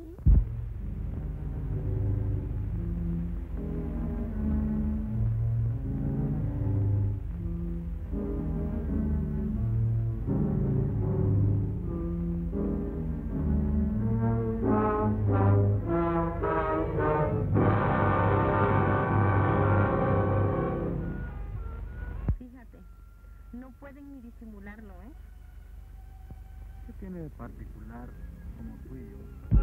No pueden ni disimularlo, ¿eh? ¿Qué tiene de particular como tú y yo?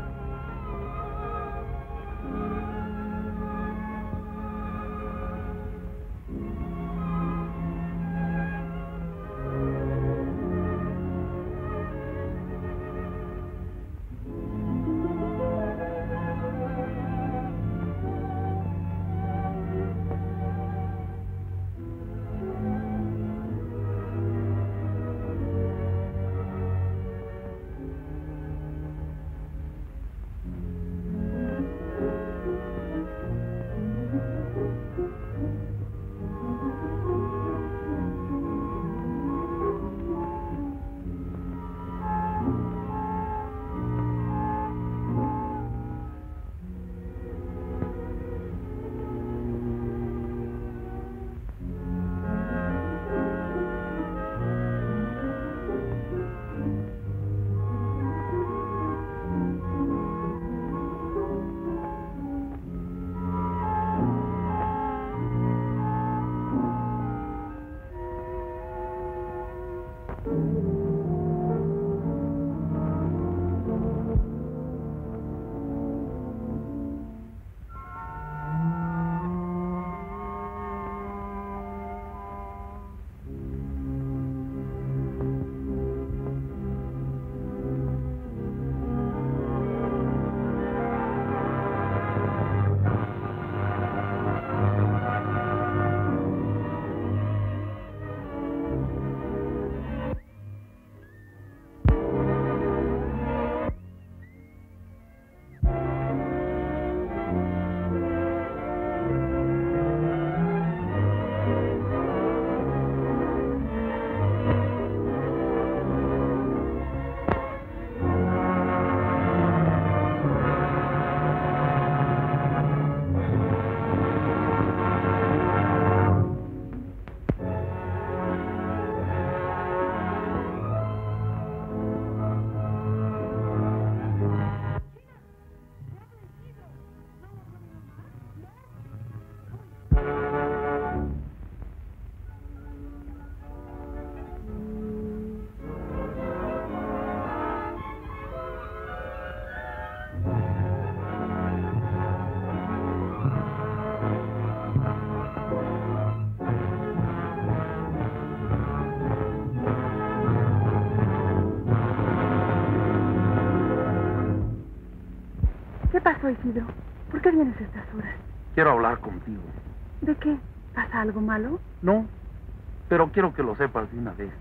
¿Qué pasó, Isidro? ¿Por qué vienes a estas horas? Quiero hablar contigo. ¿De qué? ¿Pasa algo malo? No, pero quiero que lo sepas de una vez.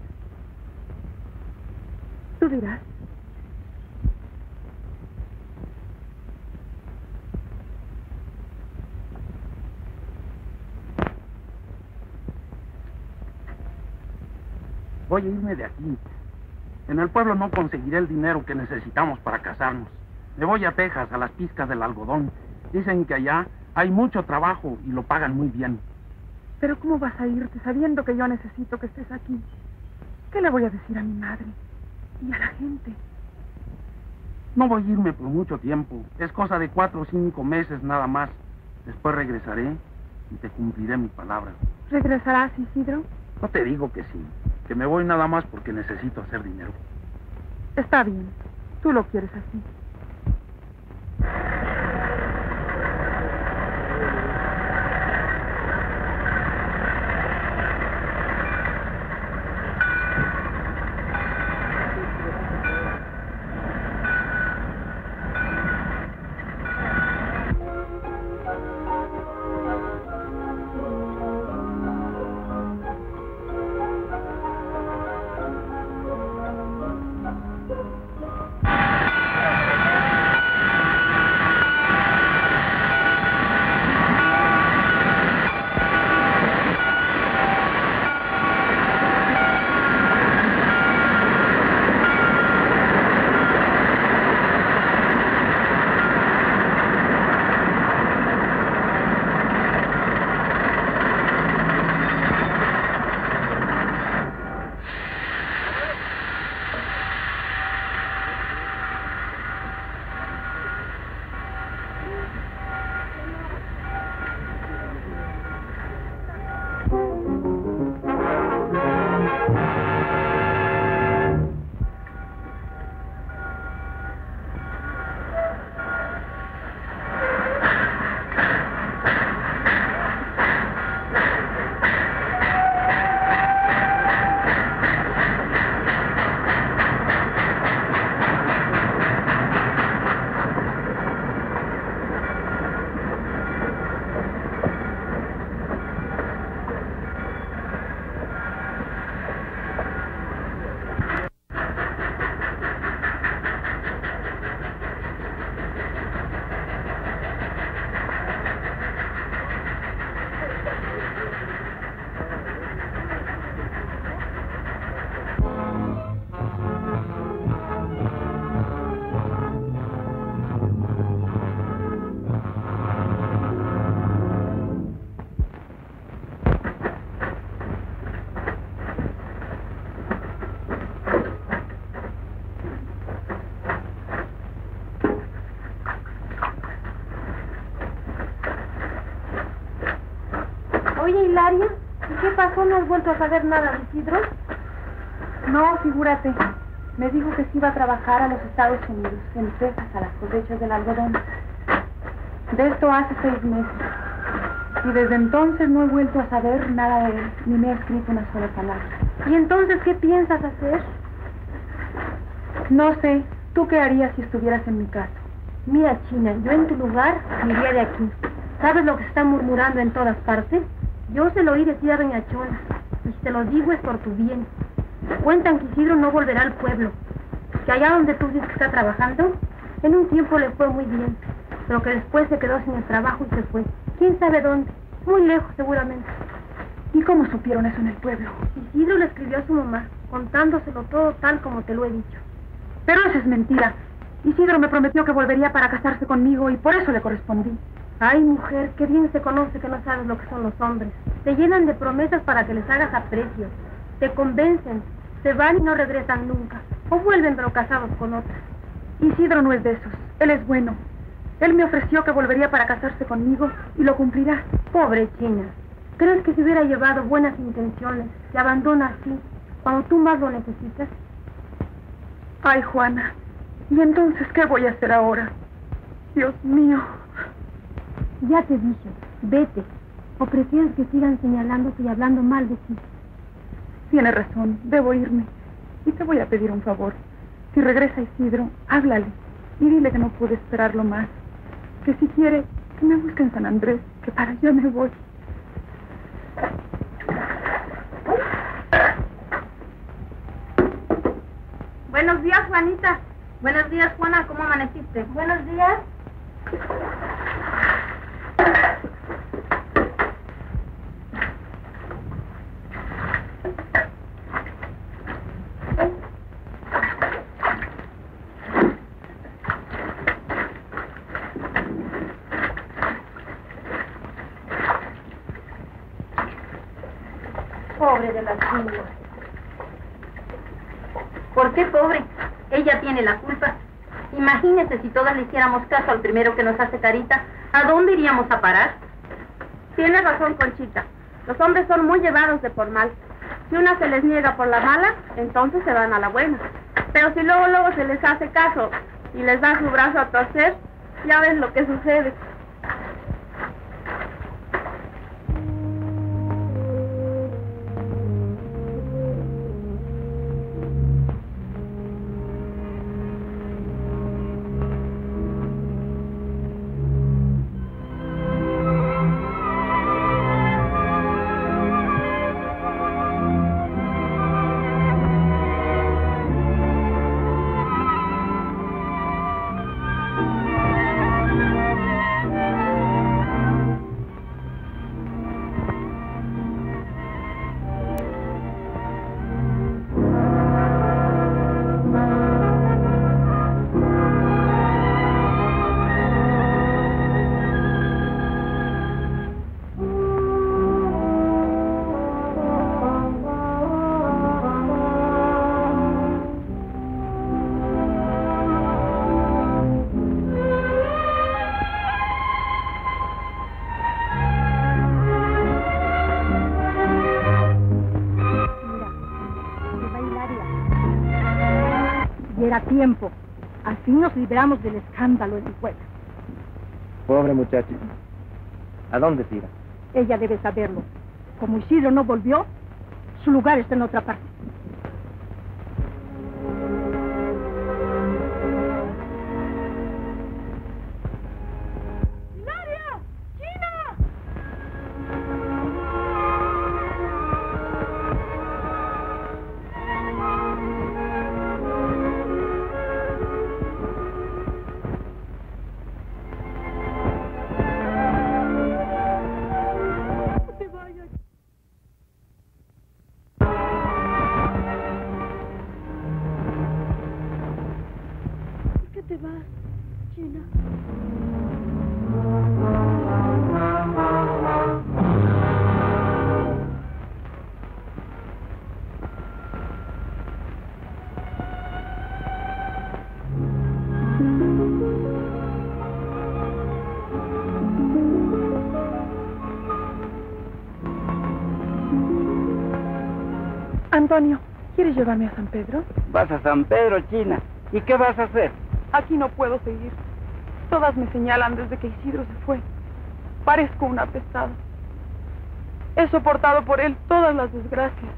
Tú dirás. Voy a irme de aquí. En el pueblo no conseguiré el dinero que necesitamos para casarnos. Me voy a Texas, a las pizcas del algodón. Dicen que allá hay mucho trabajo y lo pagan muy bien. Pero ¿cómo vas a irte sabiendo que yo necesito que estés aquí? ¿Qué le voy a decir a mi madre? Y a la gente. No voy a irme por mucho tiempo. Es cosa de 4 o 5 meses nada más. Después regresaré y te cumpliré mi palabra. ¿Regresarás, Isidro? No te digo que sí. Que me voy nada más porque necesito hacer dinero. Está bien. Tú lo quieres así. Oye, Hilaria, ¿y qué pasó? ¿No has vuelto a saber nada de Isidro? No, figúrate. Me dijo que se iba a trabajar a los Estados Unidos, en Texas, a las cosechas del algodón. De esto hace 6 meses. Y desde entonces no he vuelto a saber nada de él, ni me ha escrito una sola palabra. ¿Y entonces qué piensas hacer? No sé. ¿Tú qué harías si estuvieras en mi casa? Mira, China, yo en tu lugar me iría de aquí. ¿Sabes lo que se está murmurando en todas partes? Yo se lo oí decir a doña Chona. Y si te lo digo es por tu bien. Cuentan que Isidro no volverá al pueblo. Que allá donde tú dices que está trabajando, en un tiempo le fue muy bien. Pero que después se quedó sin el trabajo y se fue. ¿Quién sabe dónde? Muy lejos, seguramente. ¿Y cómo supieron eso en el pueblo? Isidro le escribió a su mamá, contándoselo todo tal como te lo he dicho. Pero eso es mentira. Isidro me prometió que volvería para casarse conmigo y por eso le correspondí. Ay, mujer, qué bien se conoce que no sabes lo que son los hombres. Te llenan de promesas para que les hagas aprecio. Te convencen, se van y no regresan nunca. O vuelven pero casados con otras. Isidro no es de esos. Él es bueno. Él me ofreció que volvería para casarse conmigo y lo cumplirá. Pobre China. ¿Crees que si hubiera llevado buenas intenciones, te abandona así, cuando tú más lo necesitas? Ay, Juana. ¿Y entonces qué voy a hacer ahora? Dios mío. Ya te dije, vete. ¿O prefieres que sigan señalándote y hablando mal de ti? Tienes razón, debo irme. Y te voy a pedir un favor. Si regresa Isidro, háblale y dile que no pude esperarlo más. Que si quiere, que me busque en San Andrés, que para allá me voy. Buenos días, Juanita. Buenos días, Juana. ¿Cómo amaneciste? Buenos días. Pobre de la niña. ¿Por qué pobre? Ella tiene la culpa. Imagínese si todas le hiciéramos caso al primero que nos hace carita, ¿a dónde iríamos a parar? Tiene razón, Conchita. Los hombres son muy llevados de por mal. Si una se les niega por la mala, entonces se van a la buena. Pero si luego se les hace caso y les da su brazo a torcer, ya ves lo que sucede. Era tiempo. Así nos libramos del escándalo en el pueblo. Pobre muchacho. ¿A dónde se irá? Ella debe saberlo. Como Isidro no volvió, su lugar está en otra parte. Antonio, ¿quieres llevarme a San Pedro? Vas a San Pedro, China. ¿Y qué vas a hacer? Aquí no puedo seguir. Todas me señalan desde que Isidro se fue. Parezco una apestada. He soportado por él todas las desgracias.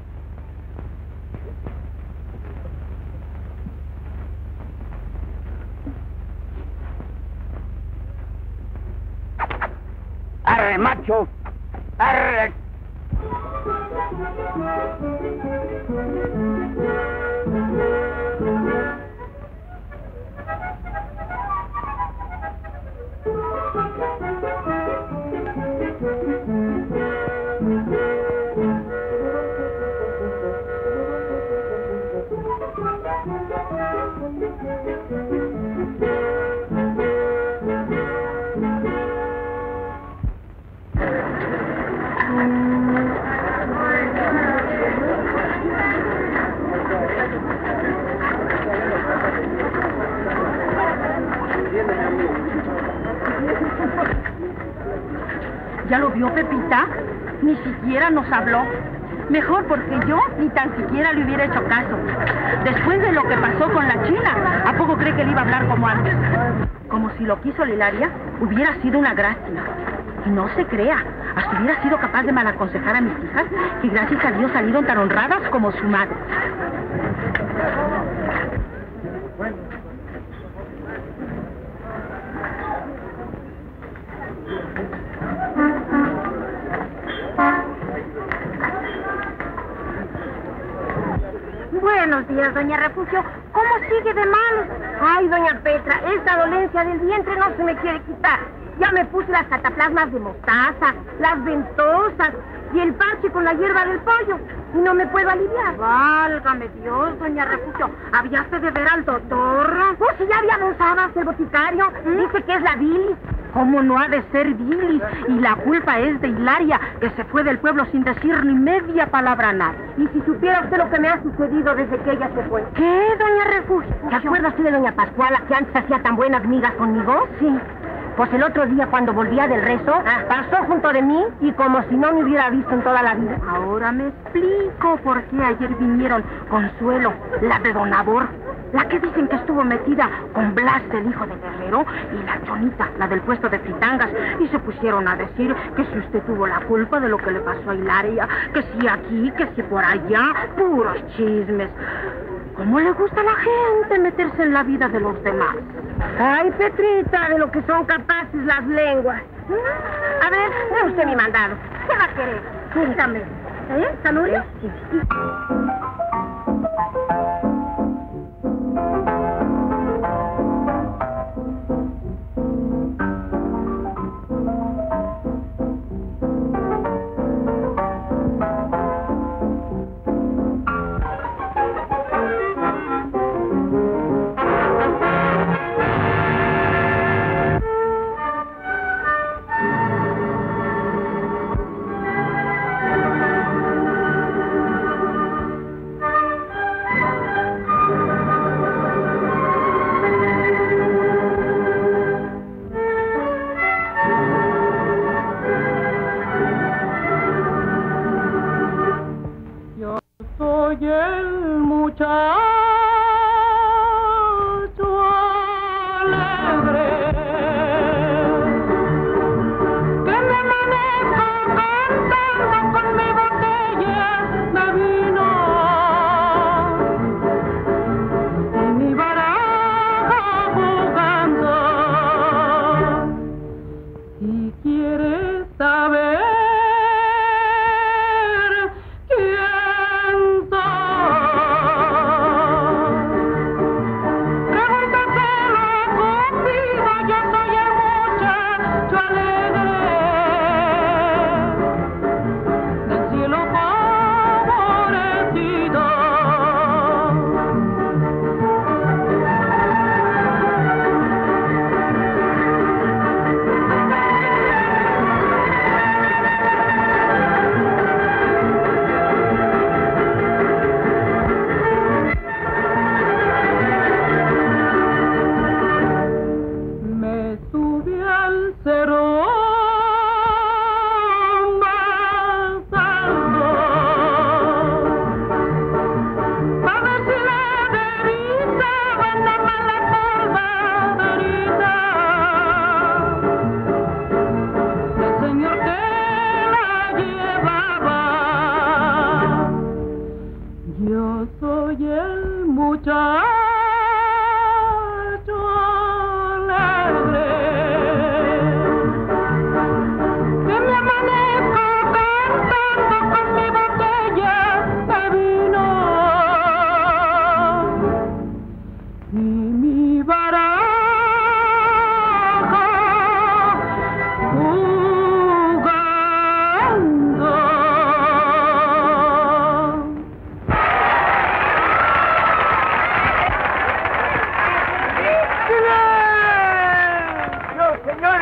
¡Arre, macho! ¡Arre! ¿Ya lo vio, Pepita? Ni siquiera nos habló. Mejor porque yo ni tan siquiera le hubiera hecho caso. Después de lo que pasó con la China, ¿a poco cree que le iba a hablar como antes? Como si lo quiso Hilaria, hubiera sido una gracia. Y no se crea, hasta hubiera sido capaz de malaconsejar a mis hijas, que gracias a Dios salieron tan honradas como su madre. Buenos días, doña Refugio. ¿Cómo sigue de mal? Ay, doña Petra, esta dolencia del vientre no se me quiere quitar. Ya me puse las cataplasmas de mostaza, las ventosas y el parche con la hierba del pollo. Y no me puedo aliviar. Válgame Dios, doña Refugio. ¿Habíaste de ver al doctor? Pues si ya había avanzado el boticario. Dice que es la bilis. ¿Cómo no ha de ser bilis? Y la culpa es de Hilaria, que se fue del pueblo sin decir ni media palabra a nadie. Y si supiera usted lo que me ha sucedido desde que ella se fue. ¿Qué, doña Refugio? ¿Se acuerda usted de doña Pascuala, que antes hacía tan buenas migas conmigo? Sí. Pues el otro día, cuando volvía del rezo, pasó junto de mí y como si no me hubiera visto en toda la vida. Ahora me explico por qué ayer vinieron Consuelo, la de Don Abor, la que dicen que estuvo metida con Blas, el hijo de Guerrero, y la Chonita, la del puesto de fritangas, y se pusieron a decir que si usted tuvo la culpa de lo que le pasó a Hilaria, que si aquí, que si por allá, puros chismes. ¿Cómo le gusta a la gente meterse en la vida de los demás? Ay, Petrita, de lo que son capaces las lenguas. A ver, dé usted mi mandado. ¿Qué va a querer? Dígame. ¿Sanurio? Sí.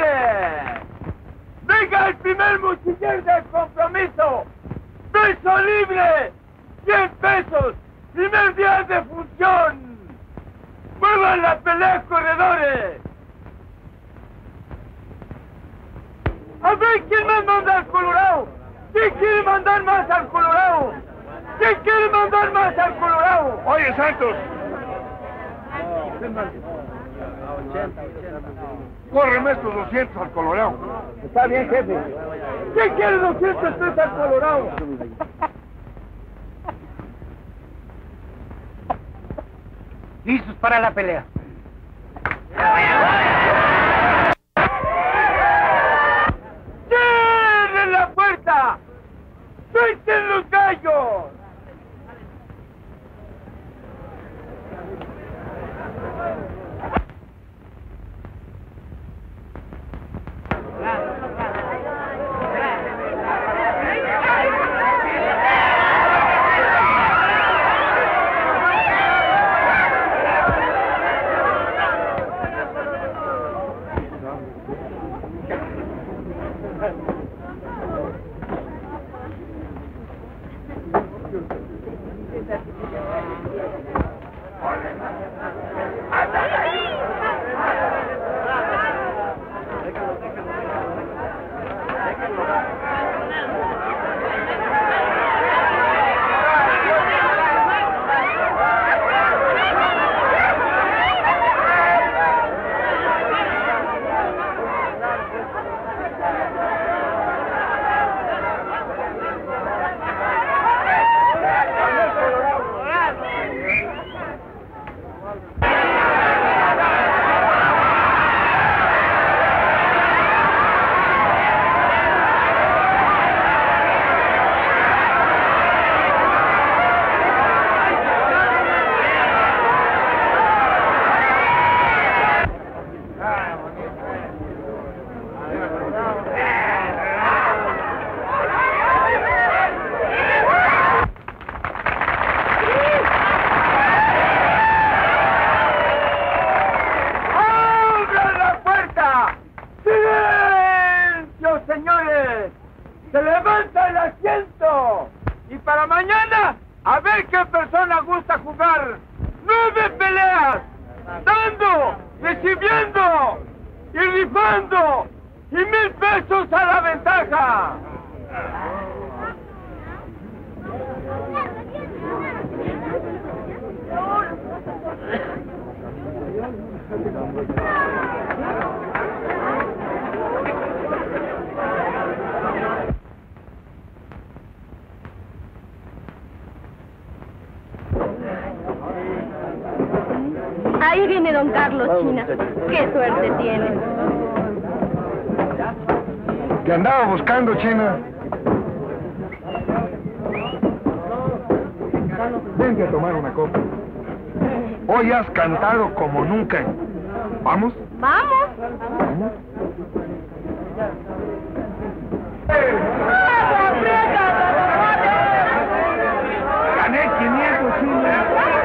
¡Venga el primer mochiller del compromiso! ¡Peso libre! 100 pesos. ¡Primer día de función! ¡Muevan la pelea, corredores! A ver, ¿quién más manda al Colorado? ¿Quién quiere mandar más al Colorado? ¿Quién quiere mandar más al Colorado? Oye, Santos. Córreme estos 200 al Colorado. Está bien, jefe. ¿Quién quiere 200 pesos al Colorado? Listos para la pelea. ¡Cierren la puerta! ¡Suelten los gallos! Ahí viene don Carlos, China. ¡Qué suerte tiene! ¿Qué andaba buscando, China? Vente a tomar una copa. Hoy has cantado como nunca. ¿Vamos? ¡Vamos! ¿Vamos? Gané 500, China.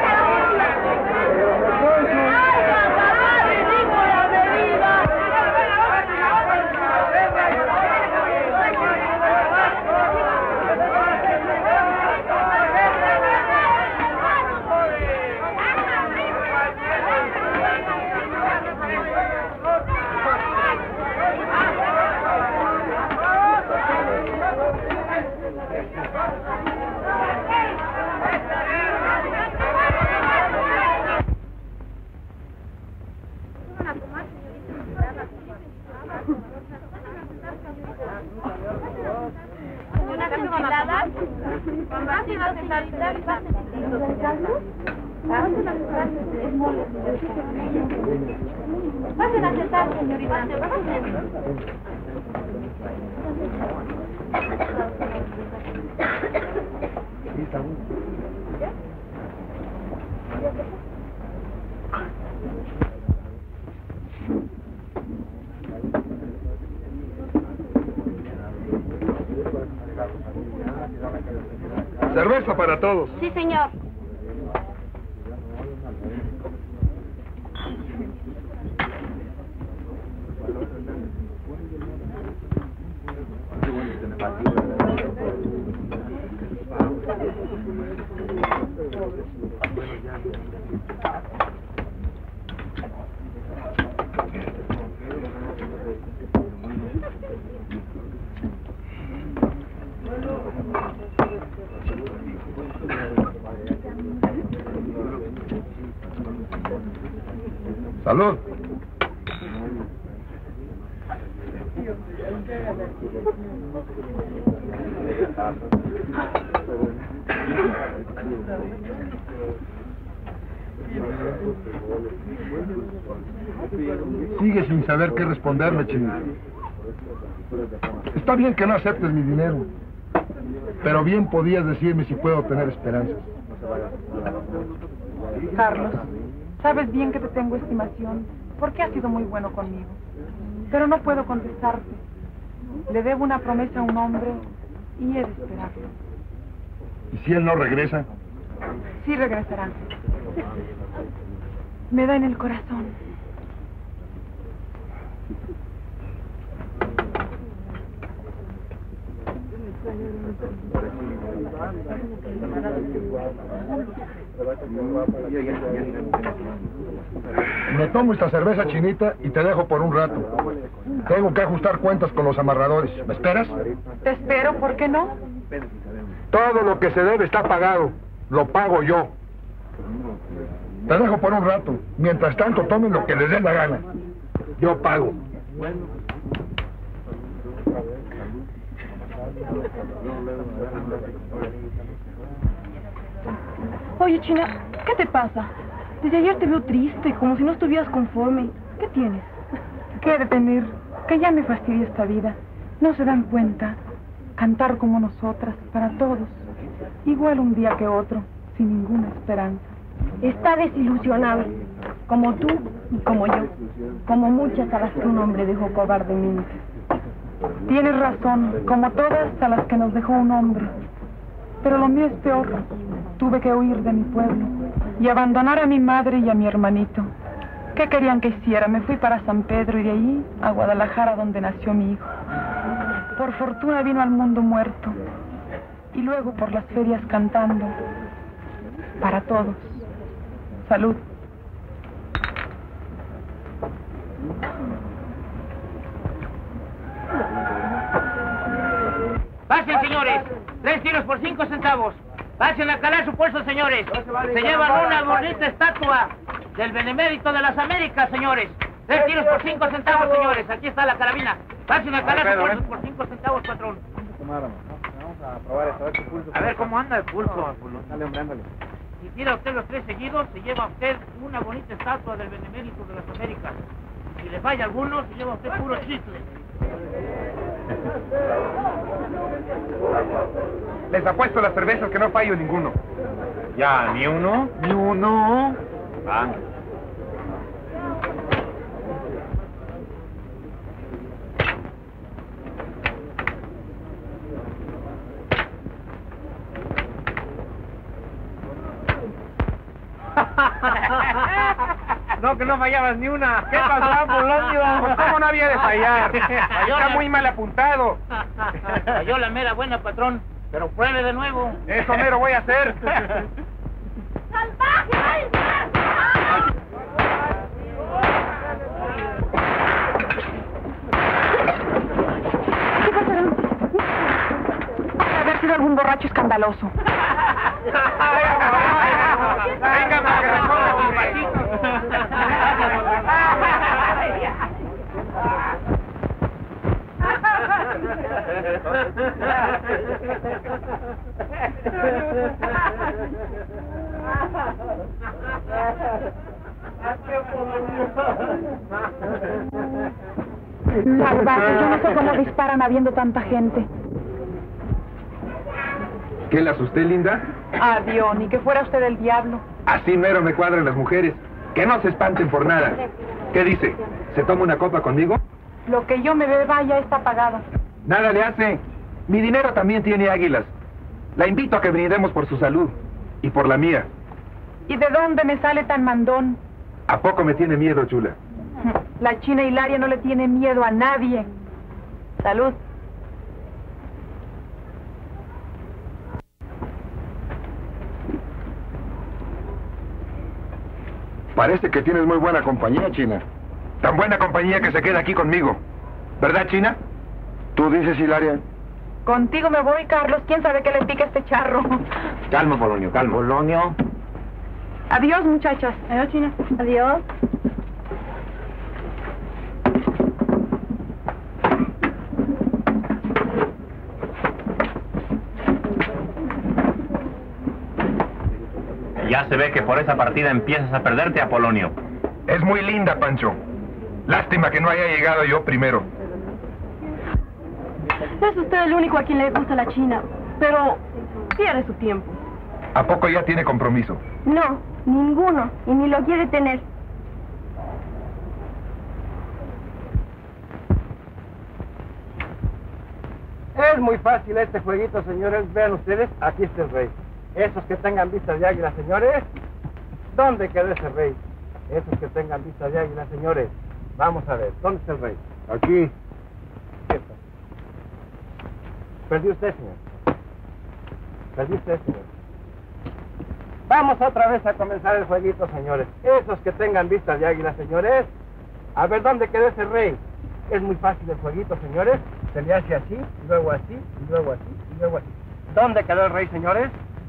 Pasen a sentar, señorita. Cerveza para todos. Sí, señor. Salud. Sigue sin saber qué responderme, Chinita. Está bien que no aceptes mi dinero, pero bien podías decirme si puedo tener esperanzas. Carlos, sabes bien que te tengo estimación, porque has sido muy bueno conmigo. Pero no puedo contestarte. Le debo una promesa a un hombre y he de esperarlo. ¿Y si él no regresa? Sí regresará. Me da en el corazón. Me tomo esta cerveza, Chinita, y te dejo por un rato. Tengo que ajustar cuentas con los amarradores. ¿Me esperas? Te espero, ¿por qué no? Todo lo que se debe está pagado. Lo pago yo. Te dejo por un rato. Mientras tanto, tomen lo que les dé la gana. Yo pago. Oye, China, ¿qué te pasa? Desde ayer te veo triste, como si no estuvieras conforme. ¿Qué tienes? ¿Qué he de tener? Que ya me fastidia esta vida. ¿No se dan cuenta? Cantar como nosotras, para todos. Igual un día que otro, sin ninguna esperanza. Está desilusionado, como tú y como yo, como muchas a las que un hombre dejó cobardemente. Tienes razón, como todas a las que nos dejó un hombre. Pero lo mío es peor. Tuve que huir de mi pueblo y abandonar a mi madre y a mi hermanito. ¿Qué querían que hiciera? Me fui para San Pedro y de ahí a Guadalajara, donde nació mi hijo. Por fortuna vino al mundo muerto y luego por las ferias cantando. Para todos. Salud. Pasen, señores. 3 tiros por 5 centavos. Pasen a calar su puesto, señores. Se llevan una bonita estatua del Benemérito de las Américas, señores. 3 tiros por 5 centavos, señores. Aquí está la carabina. Pasen a calar su puesto por 5 centavos, patrón. Vamos a probar esto, a ver tu pulso. A ver cómo anda el pulso. Dale, hombre, ándale. Si tira usted los 3 seguidos, se lleva usted una bonita estatua del Benemérito de las Américas. Si le falla alguno, se lleva usted puro chicle. Les apuesto las cervezas que no fallo ninguno. Ya, ¿ni uno? Ni uno. Ah. No, que no fallabas ni una. ¿Qué pasó, Polonio? Pues cómo no había de fallar. Está muy mal apuntado. Falló la mera buena, patrón. Pero pruebe de nuevo. Eso mero voy a hacer. ¡Salvaje! ¿Qué pasará? Ha de haber sido algún borracho escandaloso. Venga, para que recoja un patito. Salvaje, yo no sé cómo disparan habiendo tanta gente. ¿Qué le asusté, linda? Adiós, ni que fuera usted el diablo. Así mero me cuadran las mujeres. Que no se espanten por nada. ¿Qué dice? ¿Se toma una copa conmigo? Lo que yo me beba ya está pagado. Nada le hace. Mi dinero también tiene águilas. La invito a que brindemos por su salud. Y por la mía. ¿Y de dónde me sale tan mandón? ¿A poco me tiene miedo, chula? La China Hilaria no le tiene miedo a nadie. Salud. Parece que tienes muy buena compañía, China. Tan buena compañía que se queda aquí conmigo. ¿Verdad, China? ¿Tú dices, Hilaria? Contigo me voy, Carlos. ¿Quién sabe qué le pica este charro? Calma, Polonio, calma. Polonio. Adiós, muchachas. Adiós, China. Adiós. Ya se ve que por esa partida empiezas a perderte, Apolonio. Es muy linda, Pancho. Lástima que no haya llegado yo primero. Es usted el único a quien le gusta la China, pero pierde su tiempo. ¿A poco ya tiene compromiso? No, ninguno, y ni lo quiere tener. Es muy fácil este jueguito, señores. Vean ustedes, aquí está el rey. Esos que tengan vistas de águila, señores, ¿dónde quedó ese rey? Esos que tengan vistas de águila, señores, vamos a ver, ¿dónde está el rey? Aquí. Cierto. Perdió usted, señor. Perdió usted, señor. Vamos otra vez a comenzar el jueguito, señores. Esos que tengan vistas de águila, señores, a ver, ¿dónde quedó ese rey? Es muy fácil el jueguito, señores. Se le hace así, y luego así, y luego así, y luego así. ¿Dónde quedó el rey, señores?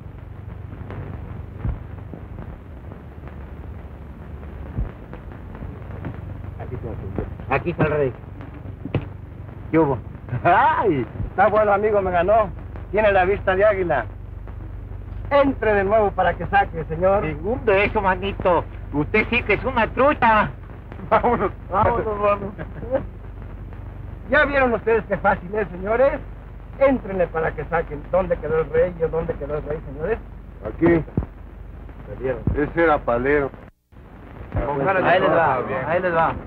Aquí está el rey. ¿Qué hubo? ¡Ay! Está bueno, amigo, me ganó. Tiene la vista de águila. Entre de nuevo para que saque, señor. Segundo eso, manito. Usted sí que es una trucha. Vámonos, vámonos, vámonos. ¿Ya vieron ustedes qué fácil es, señores? Éntrenle para que saquen. ¿Dónde quedó el rey? ¿O dónde quedó el rey, señores? Aquí. Perdieron. Ese era palero. Ahí les va, ahí les va.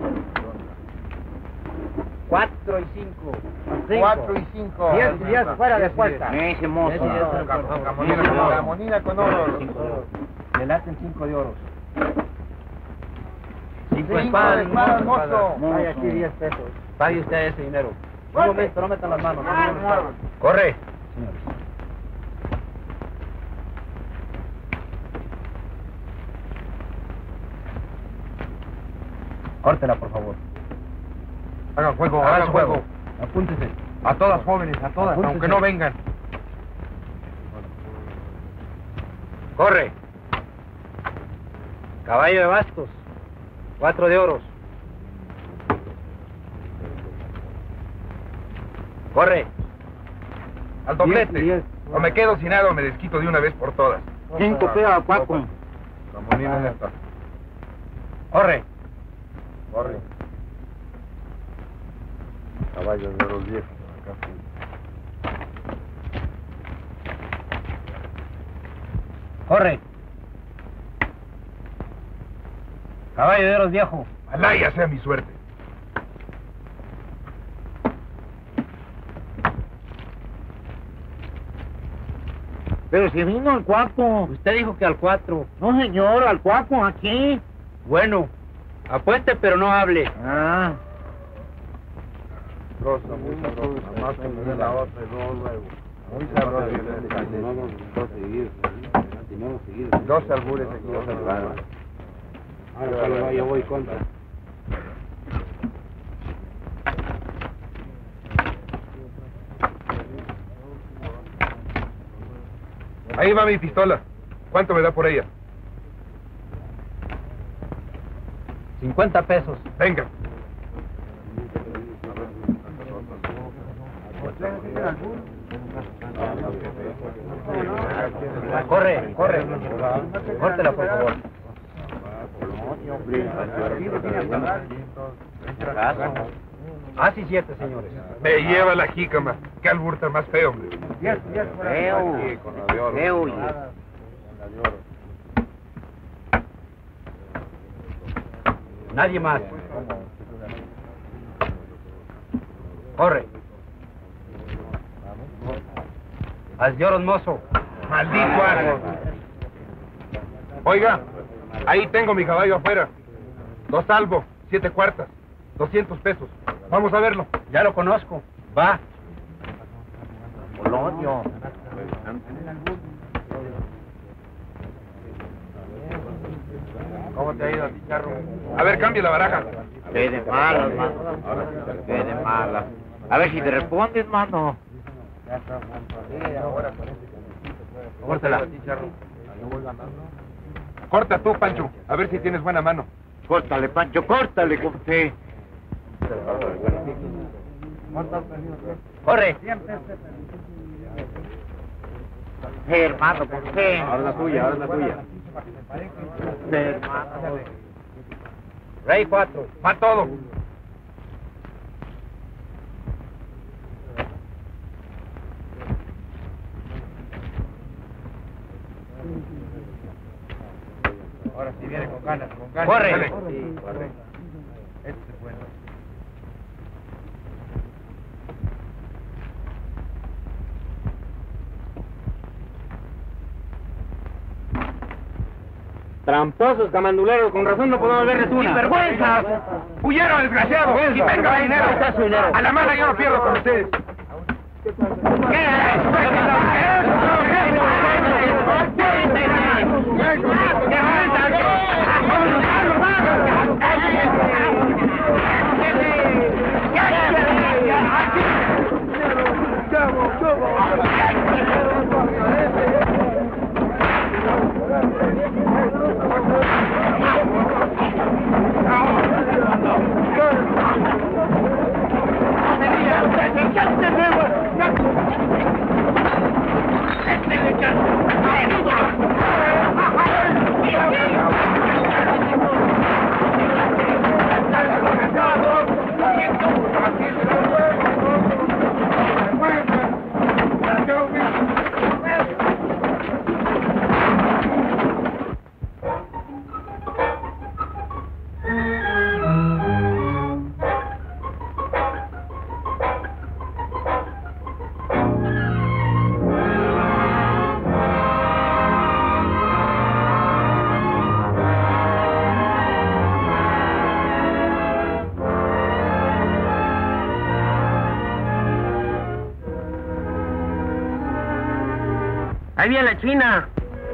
4 y 5. 4 y 5. 10 fuera de puerta. Ese mozo. Camonina con oro. Le laten 5 de oros. 5 espadas, mozo. Hay aquí 10 pesos. Pague usted ese dinero. Un momento, no metan las manos. Corre. Córtela, por favor. Hagan juego, hagan juego. Apúntese. A todas, jóvenes, a todas, Apúntese. aunque no vengan. Corre. Caballo de bastos. 4 de oros. Corre. Al doblete. 10. O me quedo sin nada o me desquito de una vez por todas. 5 pega a 4. Camonina ya está. Corre. Corre. Caballos de los viejos. Corre. Caballo de oros viejo. Alá ya sea mi suerte. Pero si vino al 4. Usted dijo que al 4. No, señor, al 4, aquí. Bueno, apueste pero no hable. Ah. Rosa, muy sabrosa. Más que me dé la otra y luego. Muy sabrosa. 12 albures aquí. Ahora yo voy contra. Ahí va mi pistola. ¿Cuánto me da por ella? 50 pesos. Venga. Corre, corre. Córtela, por favor. Así 7, señores. Me lleva la jícama. Qué albur tan más feo, hombre. Feo. Nadie más. Corre. Haz de oros, mozo. Maldito árbol. Oiga, ahí tengo mi caballo afuera. 2 salvo, 7 cuartas, 200 pesos. Vamos a verlo. Ya lo conozco. Va. Polonio. ¿Cómo te ha ido, chicharro? A ver, cambia la baraja. Qué de malas, mano. Qué de malas. A ver si te respondes, mano. Córtala. Corta tú, Pancho. A ver si tienes buena mano. Córtale, Pancho, córtale, compadre. Corre. Hermano, ¿por qué? Ahora la tuya, ahora la tuya. Rey 4. Va todo. Ahora sí viene con ganas, con ganas. ¡Corre! Sí, corre. Este es bueno. Tramposos, camanduleros, con razón no podemos verles una. ¡Vergüenza! ¡Huyeron, desgraciados! ¡Y venga el dinero! ¡A la mala yo no pierdo con ustedes! Ahí viene la China.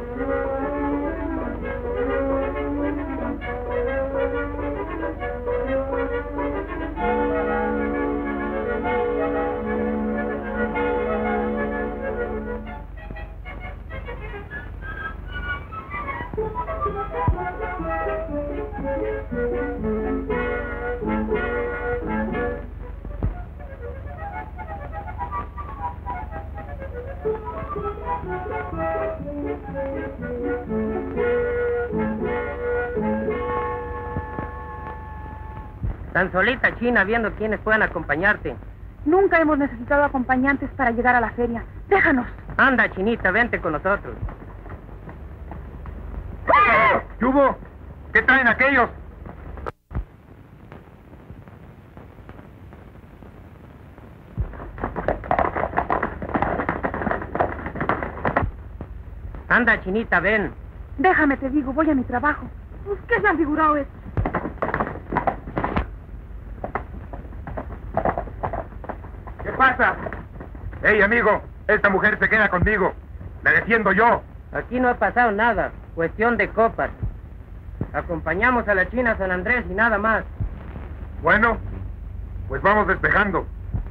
Tan solita, China, viendo quiénes puedan acompañarte. Nunca hemos necesitado acompañantes para llegar a la feria. Déjanos. Anda, Chinita, vente con nosotros. ¿Qué hubo? ¿Qué traen aquellos? Anda, Chinita, ven. Déjame, te digo, voy a mi trabajo. Pues, ¿qué se han figurado esto? ¿Qué pasa? Hey, amigo, esta mujer se queda conmigo. La defiendo yo. Aquí no ha pasado nada. Cuestión de copas. Acompañamos a la China a San Andrés y nada más. Bueno, pues vamos despejando.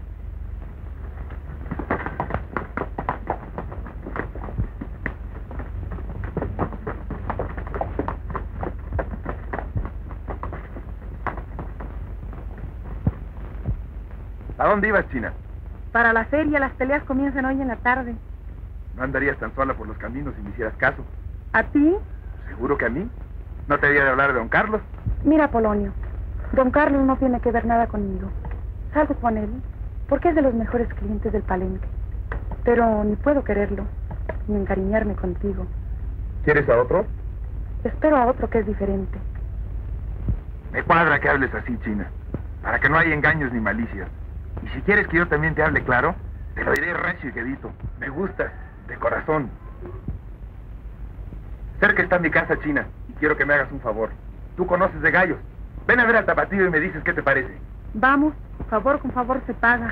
¿A dónde ibas, China? Para la feria, las peleas comienzan hoy en la tarde. No andarías tan sola por los caminos si me hicieras caso. ¿A ti? ¿Seguro que a mí? ¿No te había de hablar de don Carlos? Mira, Polonio, don Carlos no tiene que ver nada conmigo. Salgo con él porque es de los mejores clientes del palenque. Pero ni puedo quererlo, ni encariñarme contigo. ¿Quieres a otro? Espero a otro que es diferente. Me cuadra que hables así, China, para que no haya engaños ni malicias. Y si quieres que yo también te hable claro, te lo diré recio y quedito. Me gustas, de corazón. Cerca está mi casa, China, y quiero que me hagas un favor. Tú conoces de gallos. Ven a ver al tapatío y me dices qué te parece. Vamos, favor con favor se paga.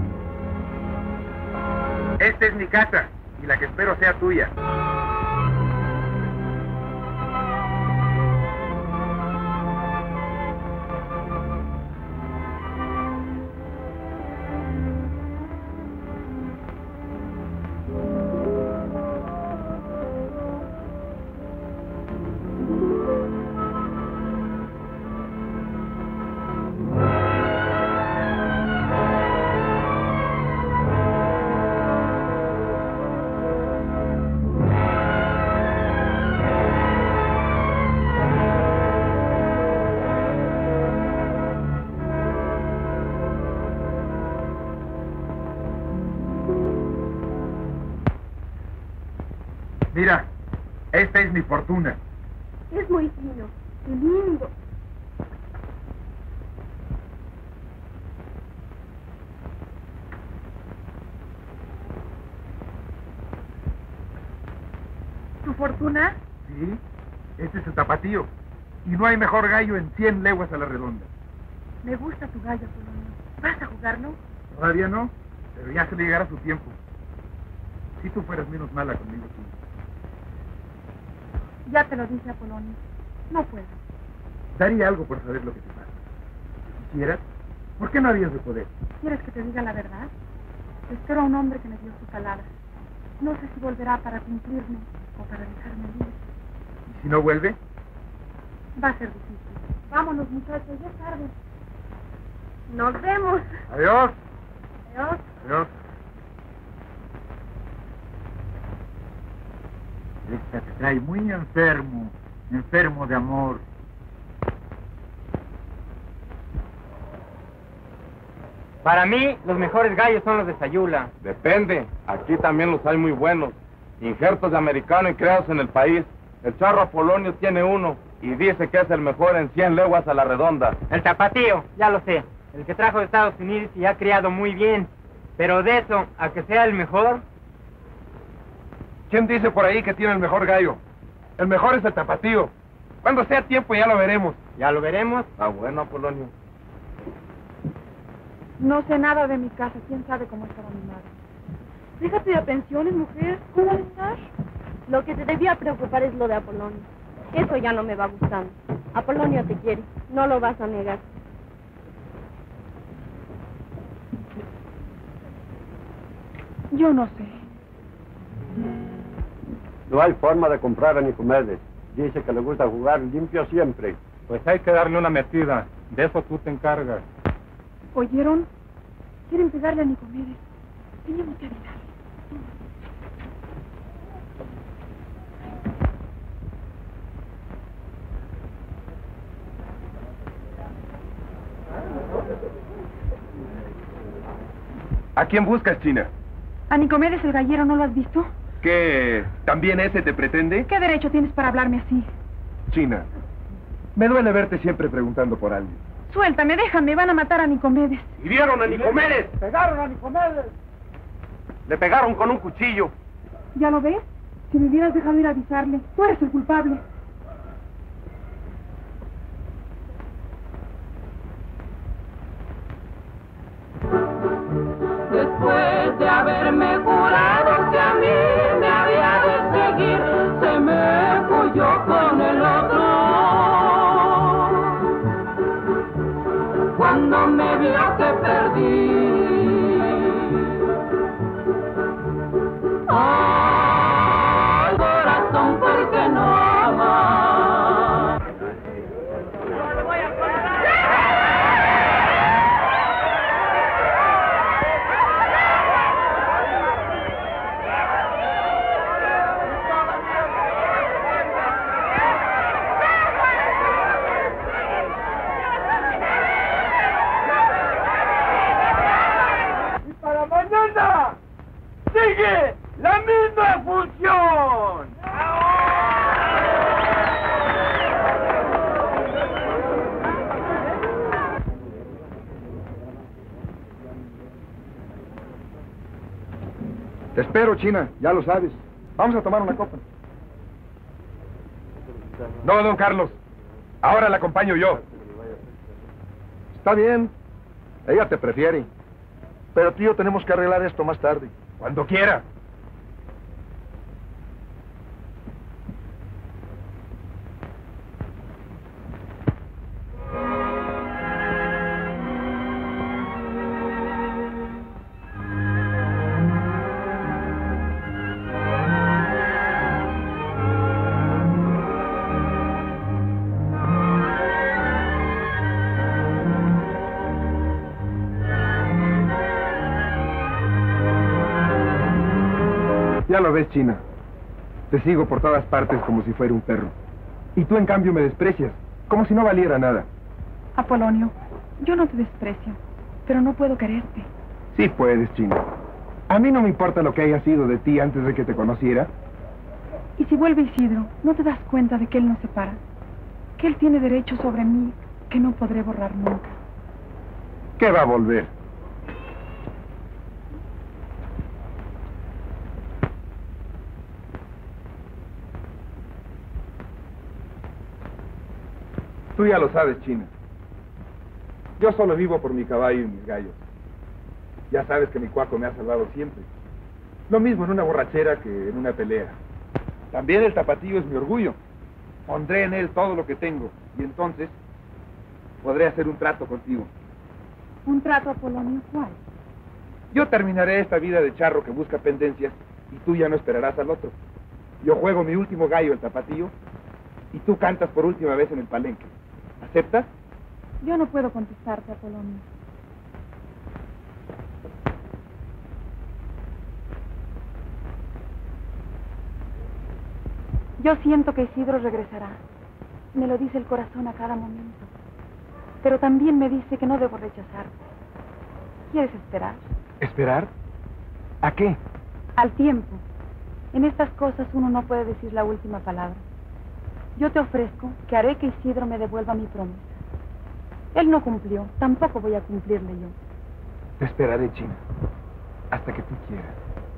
Esta es mi casa, y la que espero sea tuya. Mira, esta es mi fortuna. Es muy fino, qué lindo. ¿Tu fortuna? Sí, este es el tapatío. Y no hay mejor gallo en 100 leguas a la redonda. Me gusta tu gallo, Apolonio. ¿Vas a jugarlo? Todavía no, pero ya se le llegará su tiempo. Si tú fueras menos mala conmigo, China. Ya te lo dije, Apolonio. No puedo. Daría algo por saber lo que te pasa. Si quisieras, ¿por qué no habías de poder? ¿Quieres que te diga la verdad? Espero a un hombre que me dio su palabra. No sé si volverá para cumplirme o para dejarme libre. ¿Y si no vuelve? Va a ser difícil. Vámonos, muchachos, ya es tarde. Nos vemos. Adiós. Adiós. Adiós. Esta te trae muy enfermo, enfermo de amor. Para mí, los mejores gallos son los de Sayula. Depende. Aquí también los hay muy buenos. Injertos de americano y creados en el país. El charro Apolonio tiene uno y dice que es el mejor en 100 leguas a la redonda. El tapatío, ya lo sé. El que trajo de Estados Unidos y ha criado muy bien. Pero de eso, a que sea el mejor... ¿Quién dice por ahí que tiene el mejor gallo? El mejor es el tapatío. Cuando sea tiempo ya lo veremos. ¿Ya lo veremos? Ah, bueno, Apolonio. No sé nada de mi casa. ¿Quién sabe cómo estará mi madre? Déjate de atenciones, mujer. ¿Cómo vas a estar? Lo que te debía preocupar es lo de Apolonio. Eso ya no me va gustando. Apolonio te quiere. No lo vas a negar. Yo no sé. No hay forma de comprar a Nicomedes. Dice que le gusta jugar limpio siempre. Pues hay que darle una metida. De eso tú te encargas. ¿Oyeron? Quieren pegarle a Nicomedes. Tenemos que evitarlo. ¿A quién buscas, China? ¿A Nicomedes el gallero no lo has visto? ¿Qué? ¿También ese te pretende? ¿Qué derecho tienes para hablarme así? China, me duele verte siempre preguntando por alguien. Suéltame, déjame, van a matar a Nicomedes. ¡Hirieron a Nicomedes! ¡Pegaron a Nicomedes! Le pegaron con un cuchillo. ¿Ya lo ves? Si me hubieras dejado ir a avisarle, tú eres el culpable. Después de haberme jurado que a mí me había de seguir, se me fuyó con el otro. Cuando me vio que perdí, ay, corazón, ¿por qué no amas? Para mañana sigue la misma función. Te espero, China, ya lo sabes. Vamos a tomar una copa. No, don Carlos. Ahora la acompaño yo. Está bien. Ella te prefiere. Pero tú y yo tenemos que arreglar esto más tarde. Cuando quiera. Ya lo ves, China. Te sigo por todas partes como si fuera un perro. Y tú, en cambio, me desprecias, como si no valiera nada. Apolonio, yo no te desprecio, pero no puedo quererte. Sí puedes, China. A mí no me importa lo que haya sido de ti antes de que te conociera. Y si vuelve Isidro, ¿no te das cuenta de que él nos separa? Que él tiene derecho sobre mí que no podré borrar nunca. ¿Qué va a volver? Tú ya lo sabes, China. Yo solo vivo por mi caballo y mis gallos. Ya sabes que mi cuaco me ha salvado siempre. Lo mismo en una borrachera que en una pelea. También el tapatío es mi orgullo. Pondré en él todo lo que tengo y entonces podré hacer un trato contigo. ¿Un trato, Apolonio? ¿Cuál? Yo terminaré esta vida de charro que busca pendencias y tú ya no esperarás al otro. Yo juego mi último gallo, el tapatío, y tú cantas por última vez en el palenque. ¿Aceptas? Yo no puedo contestarte, Apolonio. Yo siento que Isidro regresará. Me lo dice el corazón a cada momento. Pero también me dice que no debo rechazarte. ¿Quieres esperar? ¿Esperar? ¿A qué? Al tiempo. En estas cosas uno no puede decir la última palabra. Yo te ofrezco que haré que Isidro me devuelva mi promesa. Él no cumplió, tampoco voy a cumplirle yo. Te esperaré, China, hasta que tú quieras.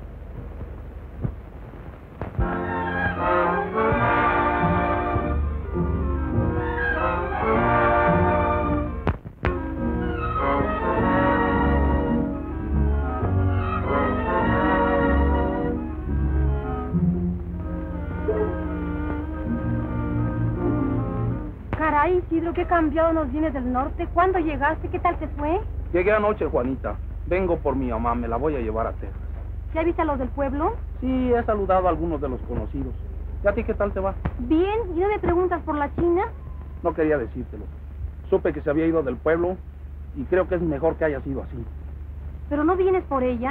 Caray, Isidro, qué cambiado nos vienes del norte. ¿Cuándo llegaste? ¿Qué tal te fue? Llegué anoche, Juanita. Vengo por mi mamá, me la voy a llevar a Texas. ¿Ya viste a los del pueblo? Sí, he saludado a algunos de los conocidos. ¿Y a ti qué tal te va? Bien, ¿y no me preguntas por la China? No quería decírtelo. Supe que se había ido del pueblo y creo que es mejor que haya sido así. Pero no vienes por ella.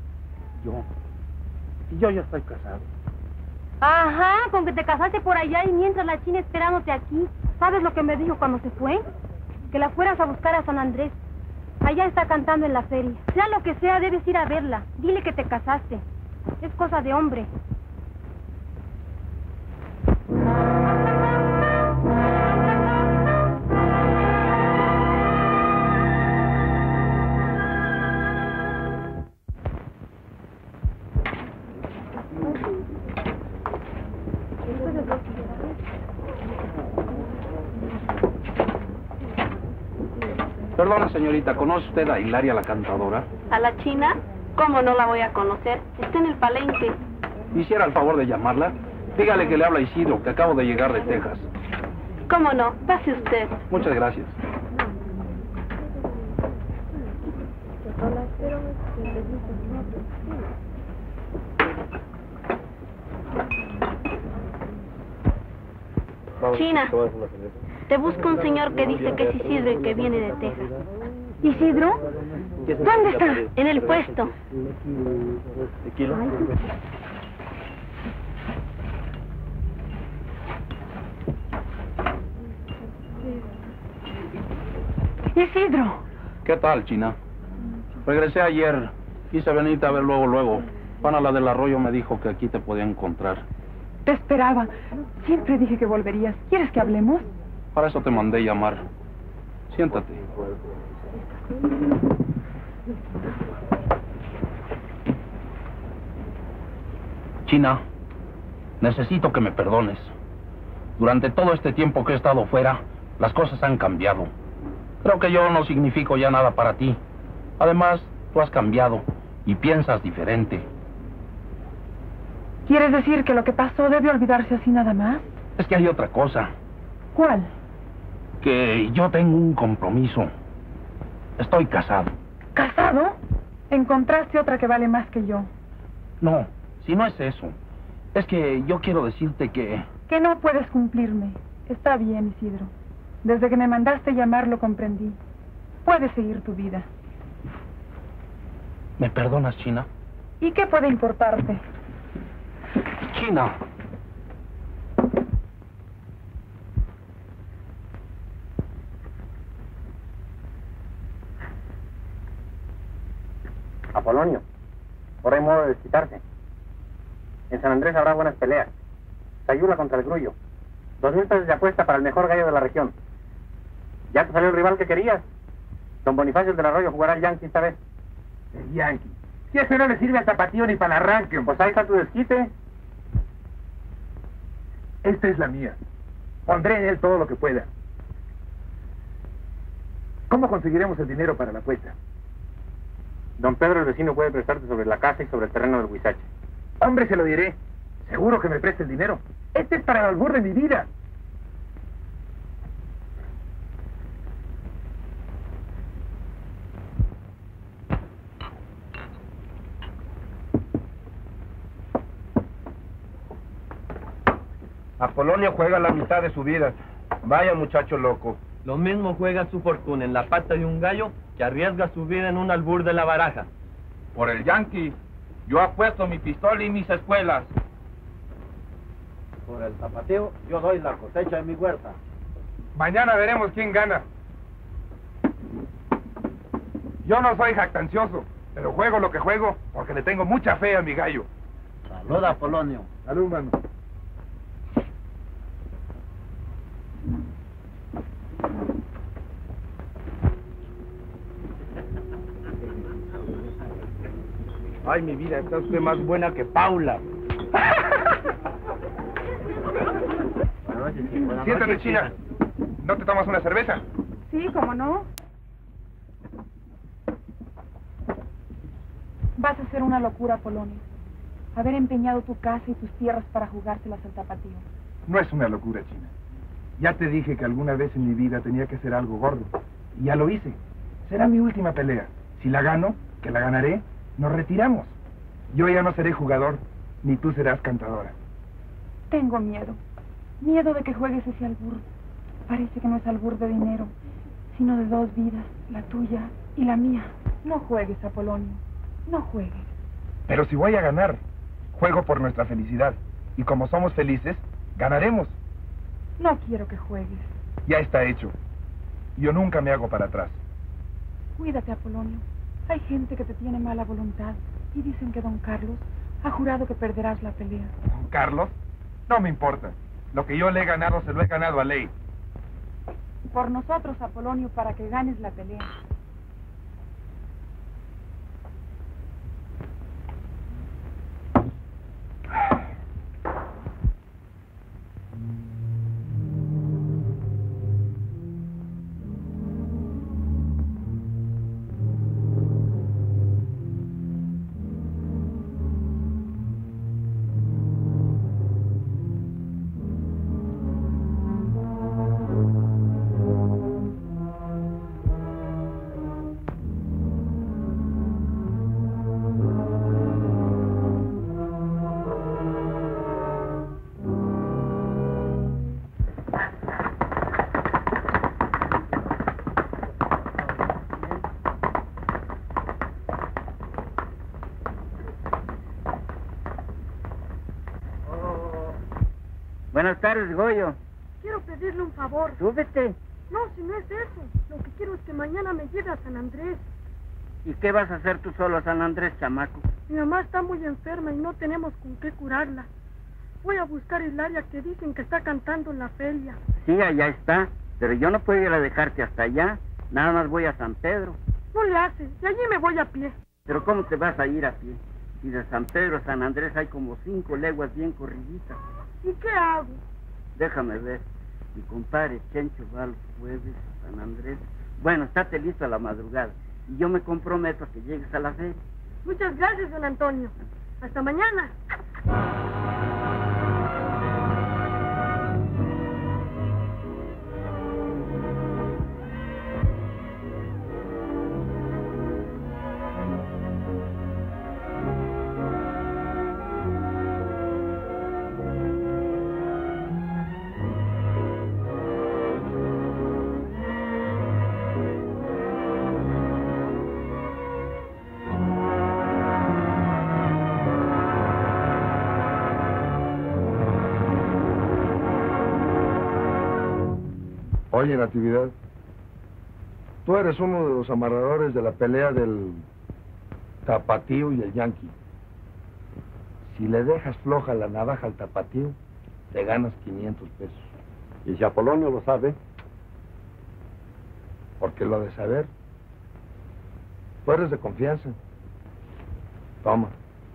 Yo ya estoy casado. Ajá, con que te casaste por allá y mientras la China esperándote aquí. ¿Sabes lo que me dijo cuando se fue? Que la fueras a buscar a San Andrés. Allá está cantando en la feria. Sea lo que sea, debes ir a verla. Dile que te casaste. Es cosa de hombre. Perdona, señorita, ¿conoce usted a Hilaria la cantadora? ¿A la China? ¿Cómo no la voy a conocer? Está en el palenque. ¿Hiciera el favor de llamarla? Dígale que le habla Isidro, que acabo de llegar de Texas. ¿Cómo no? Pase usted. Muchas gracias. China, te busca un señor que dice que es Isidro y que viene de Texas. ¿Isidro? ¿Dónde está? En el puesto. Isidro. ¿Qué tal, China? Regresé ayer. Quise venirte a ver luego. Juana, la del arroyo, me dijo que aquí te podía encontrar. Te esperaba. Siempre dije que volverías. ¿Quieres que hablemos? Para eso te mandé llamar. Siéntate. China, necesito que me perdones. Durante todo este tiempo que he estado fuera, las cosas han cambiado. Creo que yo no significo ya nada para ti. Además, tú has cambiado y piensas diferente. ¿Quieres decir que lo que pasó debe olvidarse así nada más? Es que hay otra cosa. ¿Cuál? Que yo tengo un compromiso. Estoy casado. ¿Casado? Encontraste otra que vale más que yo. No, si no es eso. Es que yo quiero decirte que... Que no puedes cumplirme. Está bien, Isidro. Desde que me mandaste llamar lo comprendí. Puedes seguir tu vida. ¿Me perdonas, China? ¿Y qué puede importarte? China. Apolonio, por ahí modo de desquitarse. En San Andrés habrá buenas peleas. Sayula contra el Grullo. 2,000 pesos de apuesta para el mejor gallo de la región. ¿Ya te salió el rival que querías? Don Bonifacio del Arroyo jugará al Yankee esta vez. El Yankee. Si eso no le sirve al tapatío ni para el arranque. Pues ahí está tu desquite. Esta es la mía. Pondré en él todo lo que pueda. ¿Cómo conseguiremos el dinero para la apuesta? Don Pedro, el vecino, puede prestarte sobre la casa y sobre el terreno del Huizache. Hombre, se lo diré. Seguro que me preste el dinero. Este es para el albur de mi vida. Apolonio juega la mitad de su vida. Vaya muchacho loco. Lo mismo juega su fortuna en la pata de un gallo que arriesga su vida en un albur de la baraja. Por el Yankee, yo apuesto mi pistola y mis espuelas. Por el tapateo, yo doy la cosecha de mi huerta. Mañana veremos quién gana. Yo no soy jactancioso, pero juego lo que juego porque le tengo mucha fe a mi gallo. Saluda, Apolonio. Salud, mano. Ay, mi vida, está usted más buena que Paula. Siéntate, China. ¿No te tomas una cerveza? Sí, ¿cómo no? Vas a hacer una locura, Polonio. Haber empeñado tu casa y tus tierras para jugárselas al tapatío. No es una locura, China. Ya te dije que alguna vez en mi vida tenía que hacer algo gordo. Y ya lo hice. Será mi última pelea. Si la gano, que la ganaré, nos retiramos. Yo ya no seré jugador, ni tú serás cantadora. Tengo miedo. Miedo de que juegues ese albur. Parece que no es albur de dinero, sino de 2 vidas, la tuya y la mía. No juegues, Apolonio. No juegues. Pero si voy a ganar, juego por nuestra felicidad. Y como somos felices, ganaremos. No quiero que juegues. Ya está hecho. Yo nunca me hago para atrás. Cuídate, Apolonio. Hay gente que te tiene mala voluntad y dicen que don Carlos ha jurado que perderás la pelea. ¿Don Carlos? No me importa. Lo que yo le he ganado, se lo he ganado a ley. Por nosotros, Apolonio, para que ganes la pelea. Buenas tardes, Goyo. Quiero pedirle un favor. Súbete. No, si no es eso. Lo que quiero es que mañana me lleve a San Andrés. ¿Y qué vas a hacer tú solo a San Andrés, chamaco? Mi mamá está muy enferma y no tenemos con qué curarla. Voy a buscar a Hilaria, que dicen que está cantando en la feria. Sí, allá está. Pero yo no puedo ir a dejarte hasta allá. Nada más voy a San Pedro. No le hace. De allí me voy a pie. ¿Pero cómo te vas a ir a pie? Y de San Pedro a San Andrés hay como 5 leguas bien corriditas. ¿Y qué hago? Déjame ver. Mi compadre Chencho va los jueves a San Andrés. Bueno, estate listo a la madrugada. Y yo me comprometo a que llegues a la feria. Muchas gracias, don Antonio. Hasta mañana. Oye, Natividad, tú eres uno de los amarradores de la pelea del Tapatío y el Yankee. Si le dejas floja la navaja al Tapatío, te ganas 500 pesos. ¿Y si Apolonio lo sabe? Porque lo ha de saber. Tú eres de confianza. Toma.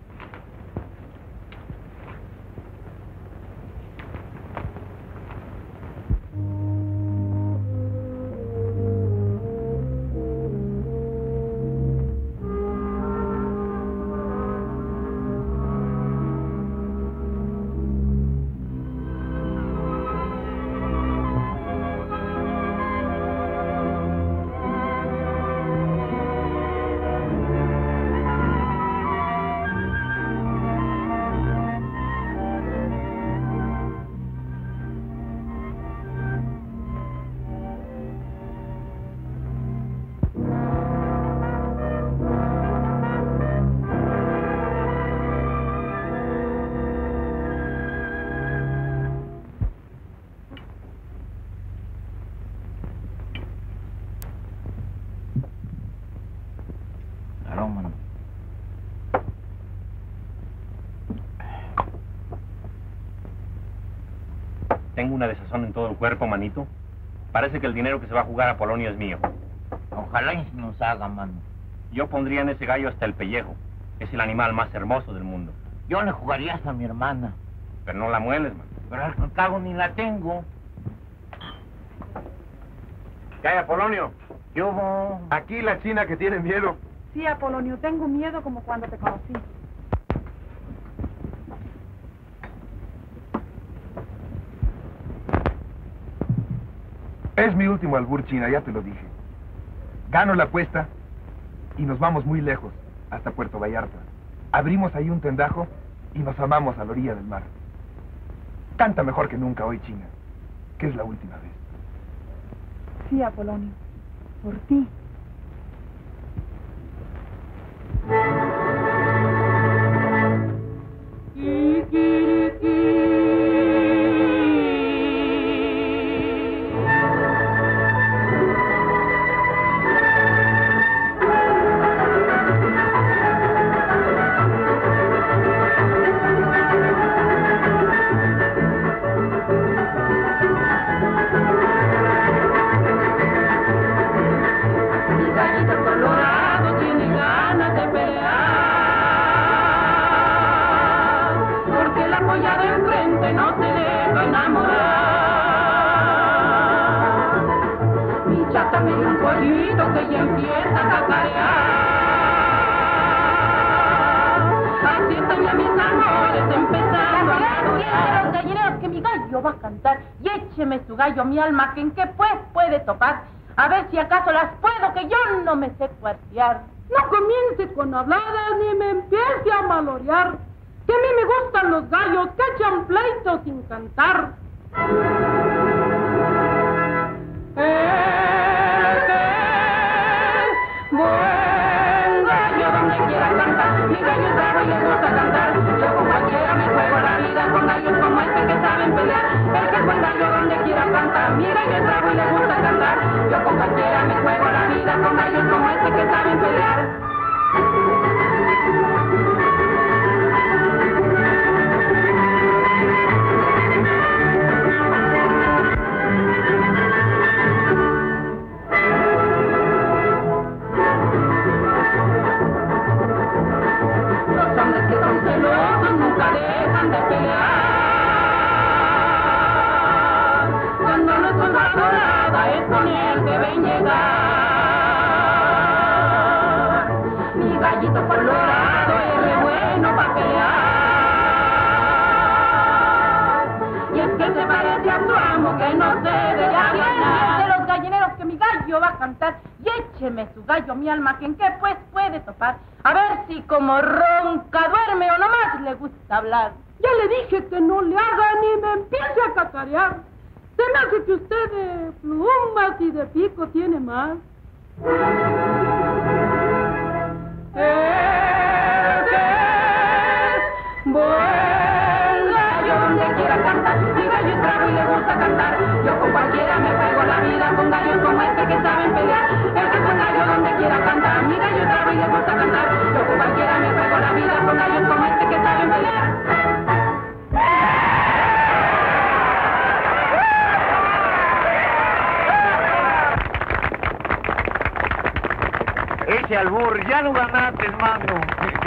Tengo una desazón en todo el cuerpo, manito. Parece que el dinero que se va a jugar a Apolonio es mío. Ojalá y nos haga, mano. Yo pondría en ese gallo hasta el pellejo. Es el animal más hermoso del mundo. Yo le jugaría hasta a mi hermana. Pero no la mueles, man. Pero al cabo ni la tengo. ¿Qué hay, Apolonio? Yo voy. Aquí la china que tiene miedo. Sí, Apolonio, tengo miedo como cuando te conocí. Es mi último albur, China, ya te lo dije. Gano la apuesta y nos vamos muy lejos, hasta Puerto Vallarta. Abrimos ahí un tendajo y nos amamos a la orilla del mar. Canta mejor que nunca hoy, China, que es la última vez. Sí, Apolonio, por ti. Va a cantar y écheme su gallo mi alma que en qué pues puede topar, a ver si acaso las puedo que yo no me sé cuartear. No comience con habladas ni me empiece a malorear, que a mí me gustan los gallos que echan pleitos sin cantar. Buen gallo donde quiera cantar, mi gallo es bravo y le gusta cantar, yo con cualquiera me juego la vida, con gallos como este que saben pelear, el que es buen gallo donde quiera cantar, mi gallo es bravo y le gusta cantar, yo con cualquiera me juego la vida, con gallos como este que saben pelear. Nunca dejan de pelear. Cuando no son adorada es con él que ven llegar. Mi gallito colorado es re bueno para pelear. Y es que se parece a su amo que no se debe ganar. De los gallineros que mi gallo va a cantar. Y écheme su gallo mi alma que en qué pues puede topar. A ver si como ronca duerme o nomás le gusta hablar. Ya le dije que no le haga ni me empiece a cacarear. Se me hace que usted de plumas y de pico tiene más. Buen gallo donde quiera cantar, mi gallo es bravo y le gusta cantar. Yo con cualquiera me juego la vida, con gallos como este que saben pelear. El que es buen gallo donde quiera cantar, mi gallo es bravo y le gusta cantar. Yo con cualquiera me juego la vida, con gallos como este que saben pelear. ese albur, ya no ganaste, hermano.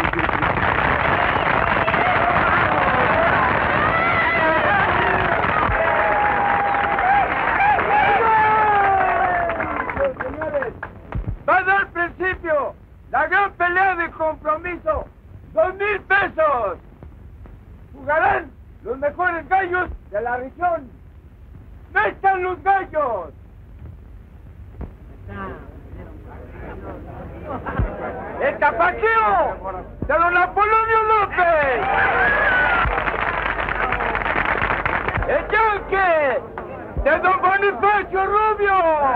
Señores, va a dar principio la gran pelea de compromiso. 2,000 pesos. Jugarán los mejores gallos de la región. ¡Metan los gallos! ¡El tapatío de don Apolonio López! ¡El Yankee de don Bonifacio Rubio!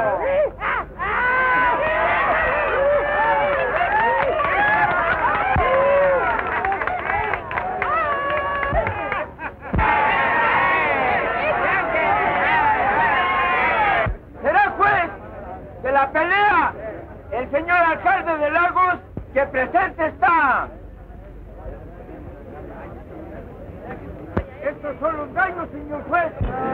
Será juez de la pelea el señor alcalde de Lagos, que presente está. Estos son los gallos, señor juez.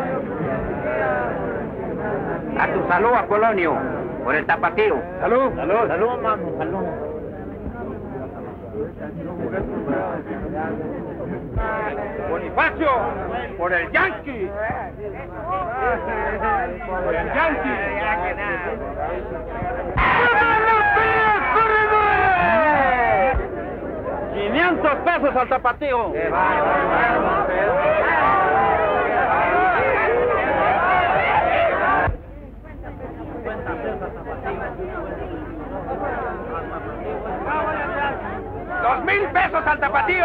A tu salud, Apolonio, por el tapatío. Salud. Salud. Salud, mano, salud. Bonifacio, por el Yankee. Por el Yankee. ¡corredores! 500 pesos al tapatío. ¡2,000 pesos al tapatío!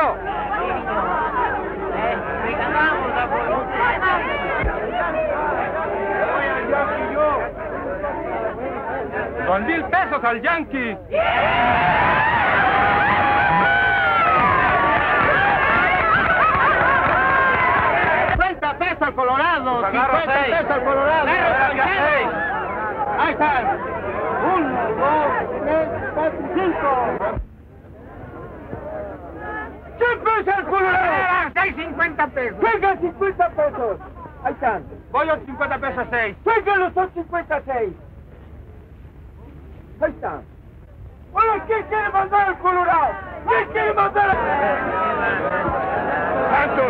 2,000 pesos al Yankee. $50 al Colorado. Pues agarro 50 6. pesos al Colorado. Ahí están. 1, 2, 3, 4, 5. 100 pesos al Colorado. 50 pesos. ¡Juegan 50 pesos! Ahí están. Voy a 50 pesos a 6. ¡Juegan los 56! Ahí están. Bueno, ¿quién quiere mandar al Colorado? ¿Quién quiere mandar al... ¡Santos!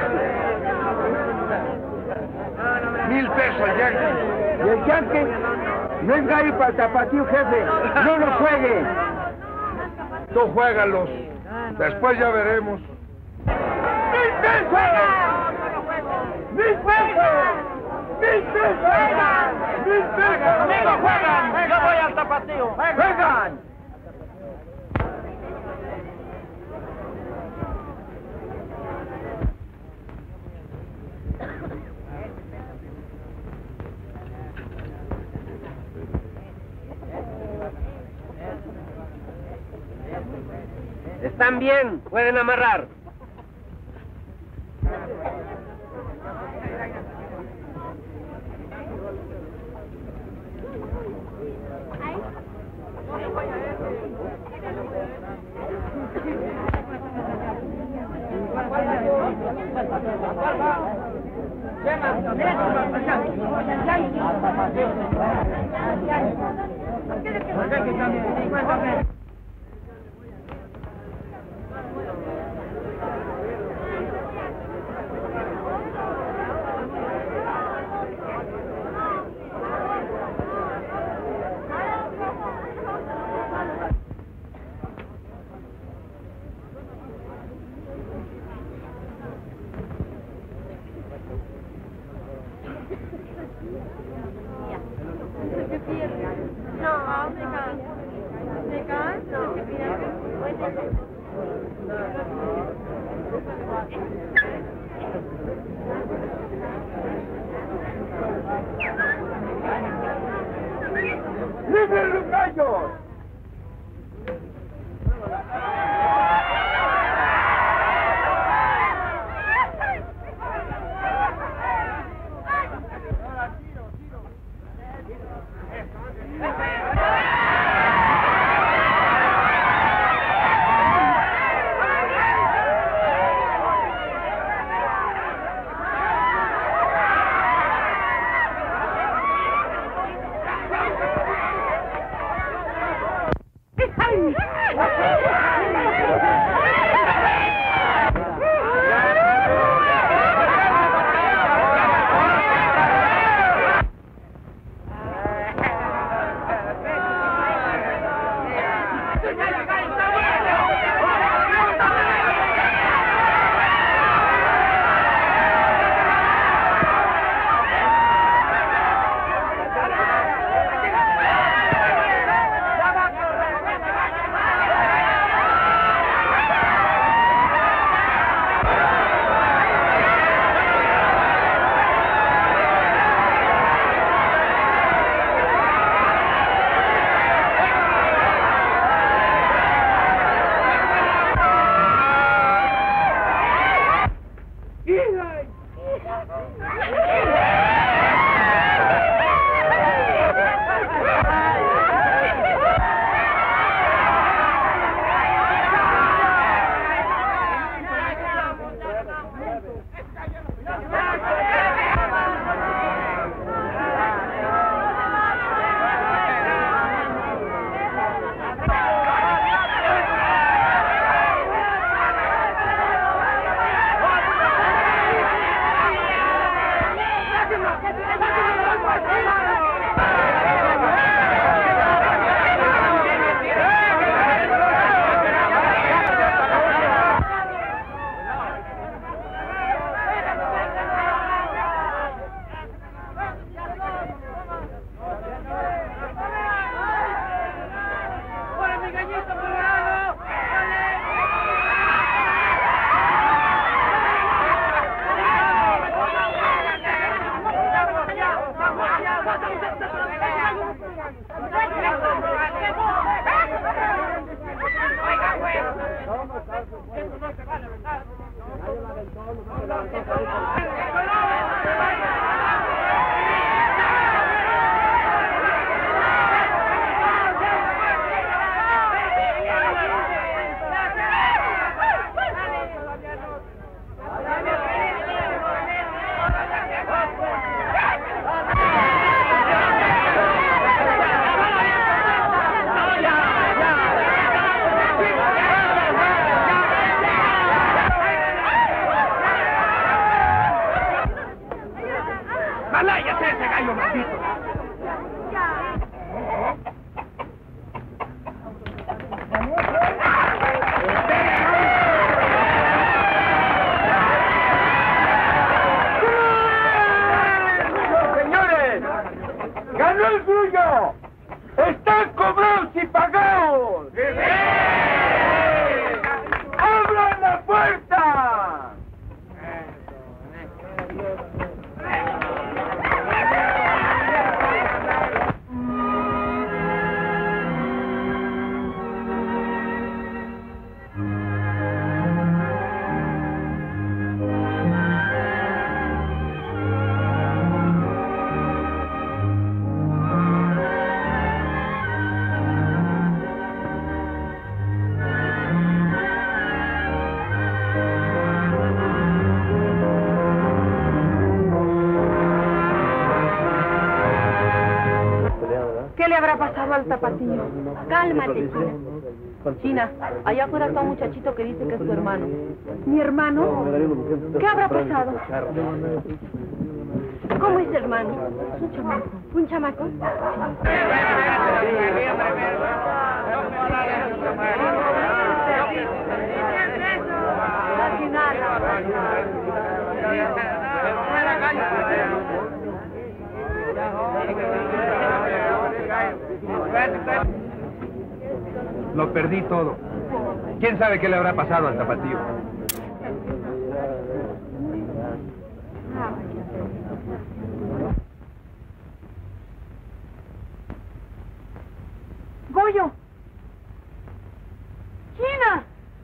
1,000 pesos al Yankee. ¿Y el Yankee? No es gallo para el tapatío, jefe. No lo juegue. Tú juégalos. Después ya veremos. 1,000 pesos! 1,000 pesos! 1,000 pesos! 1,000 pesos! ¡Conmigo juegan! Yo voy al tapatío. ¡Juegan! Están bien, pueden amarrar. ¡Libre los gallos! ¡Maláyate ese gallo maldito! ¡Señores! ¡Ganó el suyo! ¡Están cobrados y pagados! ¡Abran la puerta! ¿Qué le habrá pasado al tapatío? Cálmate, China. China, allá afuera está un muchachito que dice que es tu hermano. ¿Mi hermano? ¿Qué habrá pasado? ¿Cómo es, hermano? Un chamaco. ¿Un chamaco? Lo perdí todo. ¿Quién sabe qué le habrá pasado al tapatío? ¡Goyo! ¡China!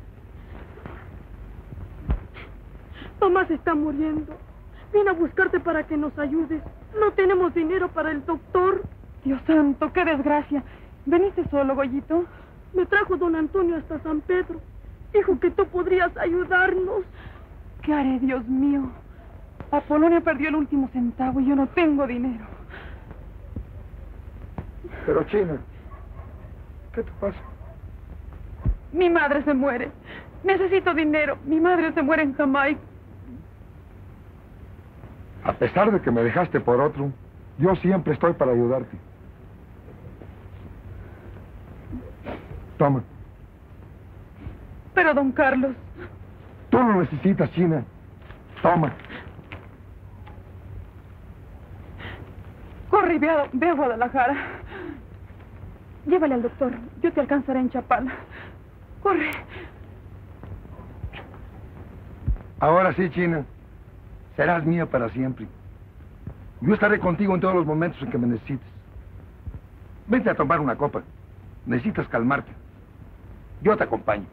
Mamá se está muriendo. Vine a buscarte para que nos ayudes. No tenemos dinero para el doctor. Dios santo, qué desgracia. ¿Veniste solo, Goyito? Me trajo don Antonio hasta San Pedro. Dijo que tú podrías ayudarnos. ¿Qué haré, Dios mío? Apolonio perdió el último centavo y yo no tengo dinero. Pero, China, ¿qué te pasa? Mi madre se muere. Necesito dinero. Mi madre se muere en Jamaica. A pesar de que me dejaste por otro, yo siempre estoy para ayudarte. Toma. Pero, don Carlos... Tú lo necesitas, China. Toma. Corre y ve a Guadalajara. Llévale al doctor. Yo te alcanzaré en Chapala. Corre. Ahora sí, China. Serás mía para siempre. Yo estaré contigo en todos los momentos en que me necesites. Vente a tomar una copa. Necesitas calmarte. Yo te acompaño.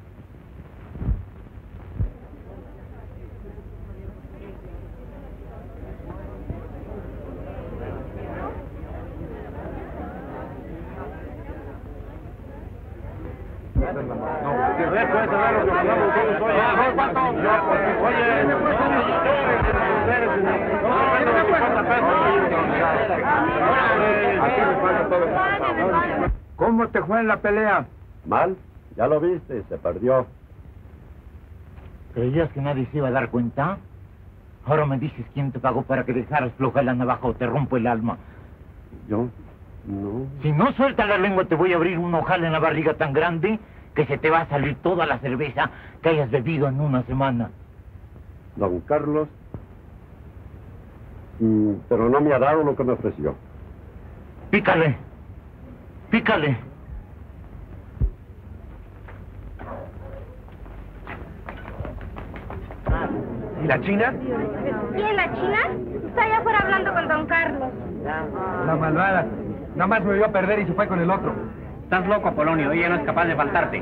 ¿Cómo te fue en la pelea? Mal, ya lo viste, se perdió. ¿Creías que nadie se iba a dar cuenta? Ahora me dices quién te pagó para que dejaras floja la navaja o te rompo el alma. Yo, no. Si no sueltas la lengua te voy a abrir un ojal en la barriga tan grande que se te va a salir toda la cerveza que hayas bebido en una semana. Don Carlos, pero no me ha dado lo que me ofreció. Pícale, pícale. ¿Y la China? ¿Quién, la China? Está allá afuera hablando con don Carlos. La malvada. Nada más me vio a perder y se fue con el otro. Estás loco, Polonio. Ella no es capaz de faltarte.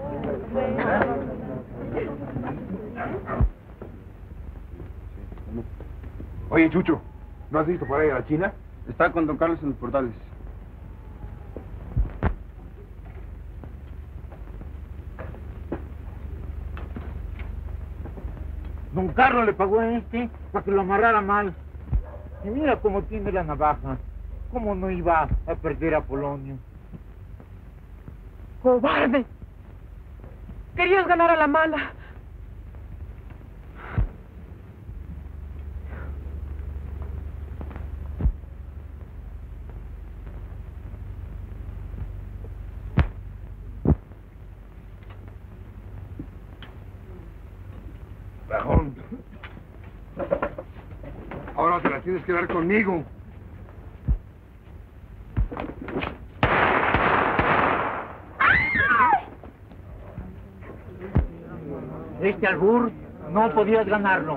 Oye, Chucho, ¿no has visto por ahí a la China? Está con don Carlos en los portales. Don Carlos le pagó a este para que lo amarrara mal. Y mira cómo tiene la navaja. ¿Cómo no iba a perder a Polonio? ¡Cobarde! Querías ganar a la mala. Rajón. Ahora te la tienes que dar conmigo. Este albur no podías ganarlo.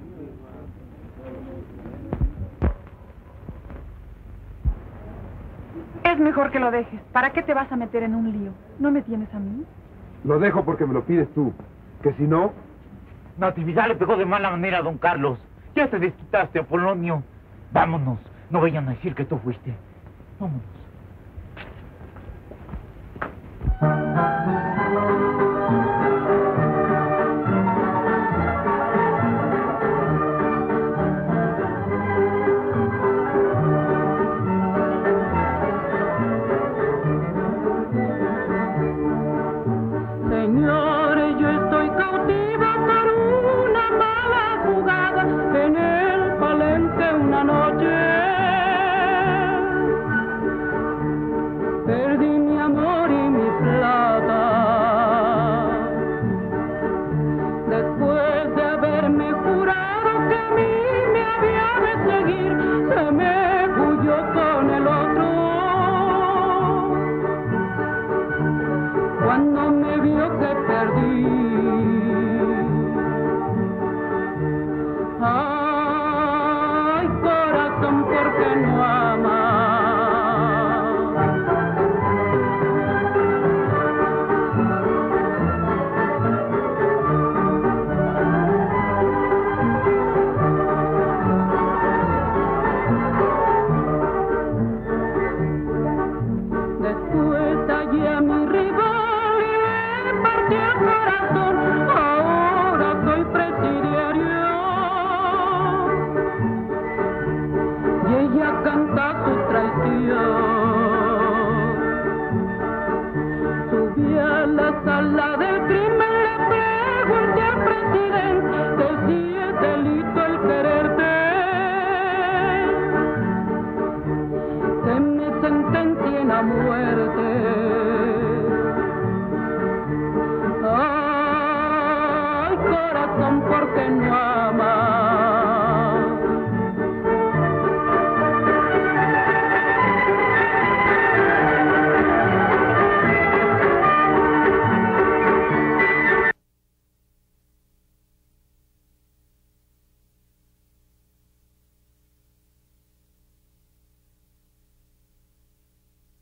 Es mejor que lo dejes. ¿Para qué te vas a meter en un lío? ¿No me tienes a mí? Lo dejo porque me lo pides tú. Que si no... Natividad le pegó de mala manera a don Carlos. Ya te desquitaste a Polonio. Vámonos. No vayan a decir que tú fuiste. Vámonos. Señores, yo estoy cautiva por una mala jugada en el Palenque una noche. Perdí mi amor y mi plata. Después de haberme jurado que a mí me había de seguir, se me huyó con el otro. Cuando me vio que perdí, ay, corazón, ¿por qué no amas? Después hallé a mi rival y le partí el corazón. la sala del crimen le pregunté al presidente si es delito el quererte. Que me sentencien a muerte. Ay, corazón, ¿por qué no hay?